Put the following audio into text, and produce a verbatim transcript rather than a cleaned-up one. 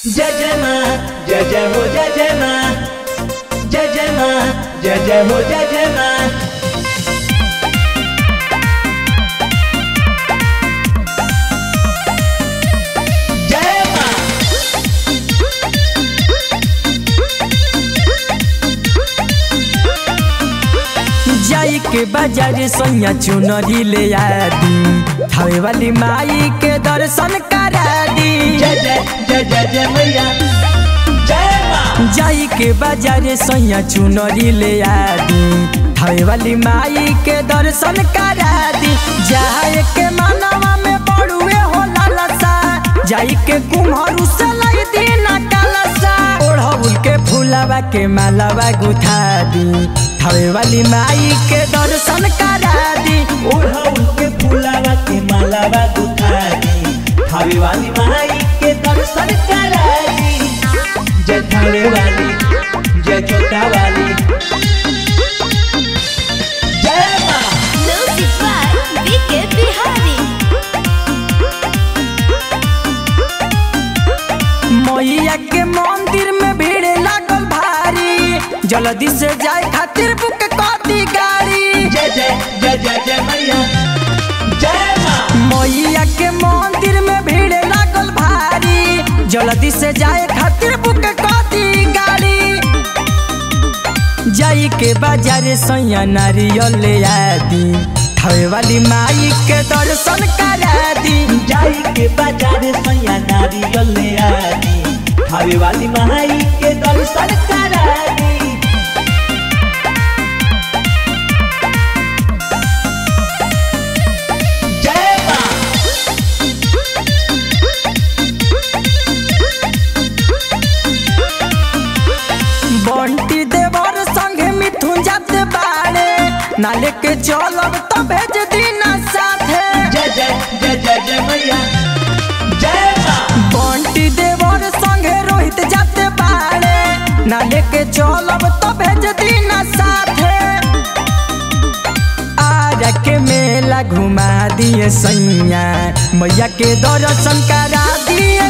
जय जय माँ जय जय हो जय जय माँ जय जय माँ जय जय हो जय जय माँ। जय माँ जाई के बाजार सोनिया चुनरी ले आदी थावे वाली माई के दर्शन करा दी। जय जय जय जय जय मैया जय माँ। जाई के बाजार सोनिया चुनरी ले आदी थावे वाली माई के दर्शन करा दी। जाए के मानवा में बड़ुए हो लालसा जाई के कुम्हरू से लाई दी ना कालसा ओढ़ौल के फूलावा के मालावा गुथा दी थावे वाली माई के दर्शन करा दी। ओढ़ौल के फूलावा के मालावा गुथा दी थावे वाली माई के दर्शन करा दी। जय थावे वाली जय छोटा वाली जय माँ। Music by B K Bihari। मैया के मंदिर में भीड़ लागल भारी जल्दी से जाए खातिर बुक कर दी गाड़ी। जय जय जय जय जय मैया जय माँ। मैया के मंदिर में भीड़ लागल भारी जल्दी से जाए खातिर बुक कर दी गाड़ी। जाई के बाजार सैया नारियल ले आदी थावे वाली माई के दर्शन करा दी। जाई के बाजार सैया नारियल ले आदी थावे वाली माई के दर्शन करा दी। जय माँ। बंटी देवर संगे मिथुन जात बाड़े नाले के चलब तो भेज दीना साथे। जय जय जय जय जय मैया जय माँ। बंटी देवर संगे रोहित जाते बाड़े नाले के चलब तो भेज दीना साथे। आरा के मेला घुमा दिए सैया मैया के दर्शन करा दिए